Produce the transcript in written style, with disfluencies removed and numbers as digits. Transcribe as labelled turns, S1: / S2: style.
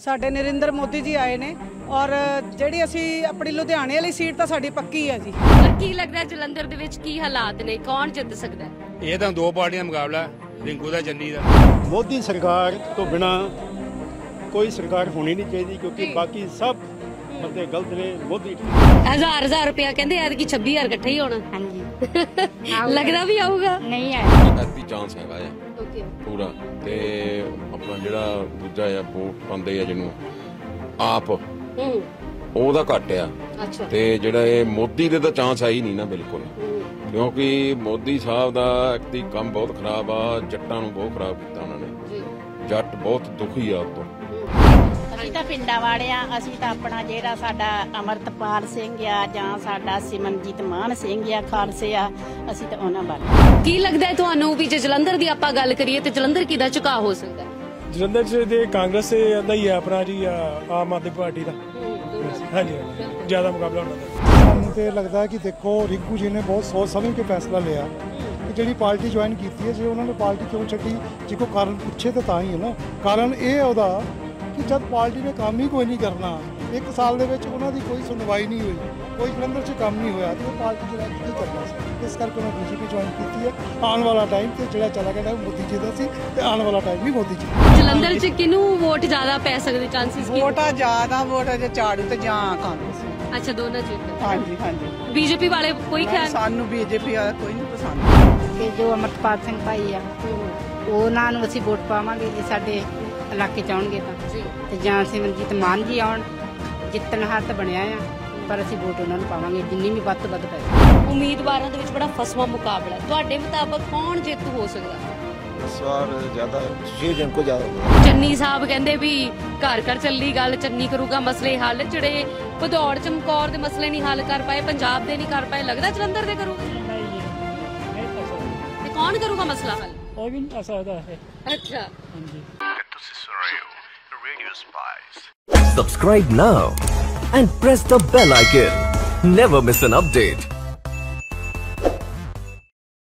S1: ਸਾਡੇ ਨਰਿੰਦਰ ਮੋਦੀ ਜੀ ਆਏ ਨੇ ਔਰ ਜਿਹੜੀ ਅਸੀਂ ਆਪਣੀ ਲੁਧਿਆਣੇ ਵਾਲੀ ਸੀਟ ਤਾਂ ਸਾਡੀ ਪੱਕੀ ਹੈ ਜੀ।
S2: ਪਰ ਕੀ ਲੱਗਦਾ ਜਲੰਧਰ ਦੇ ਵਿੱਚ ਕੀ ਹਾਲਾਤ ਨੇ, ਕੌਣ ਜਿੱਤ ਸਕਦਾ ਹੈ?
S3: ਇਹ ਤਾਂ ਦੋ ਪਾਰਟੀਆਂ ਮੁਕਾਬਲਾ, ਰਿੰਕੂ ਦਾ ਚੰਨੀ ਦਾ।
S4: ਮੋਦੀ ਸਰਕਾਰ ਤੋਂ ਬਿਨਾ ਕੋਈ ਸਰਕਾਰ ਹੋਣੀ ਨਹੀਂ ਚਾਹੀਦੀ, ਕਿਉਂਕਿ ਬਾਕੀ ਸਭ ਬੰਦੇ ਗਲਤ ਨੇ। ਮੋਦੀ
S2: ਹਜ਼ਾਰ ਰੁਪਇਆ ਕਹਿੰਦੇ ਐਤਕੀ 26000 ਇਕੱਠਾ ਹੀ ਹੋਣਾ। ਹਾਂਜੀ ਲੱਗਦਾ ਵੀ ਆਊਗਾ? ਨਹੀਂ
S5: ਆਇਆ ਐਤਕੀ ਚਾਂਸ ਹੈਗਾ ਆ
S2: ਓਕੇ
S5: ਪੂਰਾ। ਤੇ ਆਪਣਾ ਜਿਹੜਾ ਦੂਜਾ ਆ ਵੋਟ ਪਾਉਂਦੇ ਆ ਜਿਹਨੂੰ ਆਪ ਉਹਦਾ ਘੱਟ ਆ।
S2: ਅੱਛਾ।
S5: ਤੇ ਜਿਹੜਾ ਇਹ ਮੋਦੀ ਦੇ ਤਾਂ ਚਾਂਸ ਹੈ ਹੀ ਨਹੀਂ ਨਾ ਬਿਲਕੁਲ, ਕਿਉਂਕਿ ਮੋਦੀ ਸਾਹਿਬ ਦਾ ਇੱਕ ਕੰਮ ਬਹੁਤ ਖਰਾਬ ਆ, ਜੱਟਾਂ ਨੂੰ ਬਹੁਤ ਖਰਾਬ ਕੀਤਾ ਉਹਨਾਂ ਨੇ। ਜੱਟ ਬਹੁਤ ਦੁਖੀ ਆ ਉਹ ਤੋਂ।
S6: ਅਸੀਂ ਤਾਂ ਪਿੰਡਾਂ ਵਾਲੇ ਆ, ਅਸੀਂ ਤਾਂ ਆਪਣਾ ਜਿਹੜਾ ਸਾਡਾ ਅਮਰਤਪਾਲ ਸਿੰਘ ਆ ਜਾਂ ਸਾਡਾ ਸਿਮਰਨਜੀਤ ਮਾਨ ਸਿੰਘ ਆ, ਖਾਲਸੇ ਆ, ਅਸੀਂ ਤਾਂ ਉਹਨਾਂ ਬਾਰੇ।
S2: ਕੀ ਲੱਗਦਾ ਹੈ ਤੁਹਾਨੂੰ ਵੀ ਜੇ ਜਲੰਧਰ ਦੀ ਆਪਾਂ ਗੱਲ ਕਰੀਏ ਤੇ ਜਲੰਧਰ ਕਿਹਦਾ ਝੁਕਾਅ ਹੋ ਸਕਦਾ ਹੈ?
S7: ਜਲੰਧਰ ਚ ਦੇ ਕਾਂਗਰਸ ਦਾ ਹੀ ਆ ਆਪਣਾ ਜੀ, ਆਮ ਆਦਮੀ ਪਾਰਟੀ ਦਾ। ਹਾਂਜੀ ਜ਼ਿਆਦਾ ਮੁਕਾਬਲਾ ਉਹਨਾਂ ਦਾ।
S8: ਸਾਨੂੰ ਤੇ ਲੱਗਦਾ ਕਿ ਦੇਖੋ ਰਿੰਕੂ ਜੀ ਨੇ ਬਹੁਤ ਸੋਚ ਸਮਝ ਕੇ ਫੈਸਲਾ ਲਿਆ ਕਿ ਜਿਹੜੀ ਪਾਰਟੀ ਜੁਆਇਨ ਕੀਤੀ ਹੈ, ਜੇ ਉਹਨਾਂ ਨੇ ਪਾਰਟੀ ਕਿਉਂ ਛੱਡੀ, ਜੇ ਕੋਈ ਕਾਰਨ ਪੁੱਛੇ ਤਾਂ ਹੀ ਹੈ ਨਾ। ਕਾਰਨ ਇਹ ਹੈ ਉਹਦਾ ਕਿ ਜਦ ਪਾਰਟੀ ਨੇ ਕੰਮ ਹੀ ਕੋਈ ਨਹੀਂ ਕਰਨਾ, 1 ਸਾਲ ਦੇ ਵਿੱਚ ਉਹਨਾਂ ਦੀ ਕੋਈ ਸੁਣਵਾਈ ਨਹੀਂ ਹੋਈ, ਕੋਈ ਜਲੰਧਰ 'ਚ ਕੰਮ ਨਹੀਂ ਹੋਇਆ, ਤੇ ਉਹ ਪਾਰਟੀ ਜਿਹੜਾ ਕੀ ਕਰਨਾ ਸੀ। ਇਸ ਕਰਕੇ ਉਹਨਾਂ ਬੀਜੇਪੀ ਜੁਆਇਨ ਕੀਤੀ ਹੈ। ਆਉਣ ਵਾਲਾ ਟਾਈਮ ਤੇ ਜਿਹੜਾ ਚਲਾ ਗਿਆ ਮੋਦੀ ਜੀ ਦਾ ਸੀ, ਤੇ ਆਉਣ ਵਾਲਾ ਟਾਈਮ ਵੀ ਮੋਦੀ ਜੀ।
S2: ਜਲੰਧਰ 'ਚ ਕਿਹਨੂੰ ਵੋਟ ਜ਼ਿਆਦਾ ਪੈ ਸਕਦੇ ਚਾਂਸਸ?
S1: ਵੋਟਾਂ ਜ਼ਿਆਦਾ ਵੋਟ ਜੇ ਝਾੜੂ ਤੇ ਜਾਂ ਕਾਂਗਰਸ।
S2: ਅੱਛਾ, ਦੋਨਾਂ 'ਚ?
S1: ਹਾਂਜੀ ਹਾਂਜੀ।
S2: ਬੀਜੇਪੀ ਵਾਲੇ ਕੋਈ ਖਿਆਲ?
S1: ਸਾਨੂੰ ਬੀਜੇਪੀ ਵਾਲਾ ਕੋਈ ਨਹੀਂ ਪਸੰਦ।
S6: ਤੇ ਜੋ ਅਮਰਤਪਾਲ ਸਿੰਘ ਭਾਈ ਆ ਉਹਨਾਂ ਨੂੰ ਅਸੀਂ ਵੋਟ ਪਾਵਾਂਗੇ ਜੇ ਸਾਡੇ ਇਲਾਕੇ 'ਚ ਆਉਣਗੇ ਤਾਂ, ਤੇ ਜਾਂ ਸਿਮਰਨਜੀਤ ਮਾਨ ਜੀ ਆਉਣ। ਜਿੱਤਣ ਹੱਥ ਬਣਿਆ ਆ, ਪਰ ਅਸੀਂ ਵੋਟ ਉਹਨਾਂ ਨੂੰ ਪਾਵਾਂਗੇ ਜਿੰਨੀ ਵੀ ਵੱਧ ਤੋਂ ਵੱਧ ਪਏ।
S2: ਉਮੀਦਵਾਰਾਂ ਦੇ ਵਿੱਚ ਬੜਾ ਫਸਵਾ ਮੁਕਾਬਲਾ, ਤੁਹਾਡੇ ਮੁਤਾਬਕ ਕੌਣ ਜਿੱਤ ਹੋ ਸਕਦਾ?
S9: ਇਸ ਵਾਰ ਜ਼ਿਆਦਾ ਸੁਸ਼ੀਲ ਕੋ ਜ਼ਿਆਦਾ ਹੋਊਗਾ।
S2: ਚੰਨੀ ਸਾਹਿਬ ਕਹਿੰਦੇ ਵੀ ਘਰ ਘਰ ਚੱਲੀ ਗੱਲ, ਚੰਨੀ ਕਰੂਗਾ ਮਸਲੇ ਹੱਲ। ਜਿਹੜੇ ਭਦੌੜ ਚਮਕੌਰ ਦੇ ਮਸਲੇ ਨਹੀਂ ਹੱਲ ਕਰ ਪਾਏ, ਪੰਜਾਬ ਦੇ ਨਹੀਂ ਕਰ ਪਾਏ, ਲੱਗਦਾ ਜਲੰਧਰ ਦੇ ਕਰੂਗਾ? ਤੇ ਕੌਣ ਕਰੂਗਾ ਮਸਲਾ ਹੱਲ?
S7: ਉਹ ਵੀ ਨਹੀਂ ਆ ਸਕਦਾ ਹੈ।
S2: ਅੱਛਾ।
S7: ਹਾਂਜੀ।
S10: Subscribe now and press the bell icon. Never miss an update.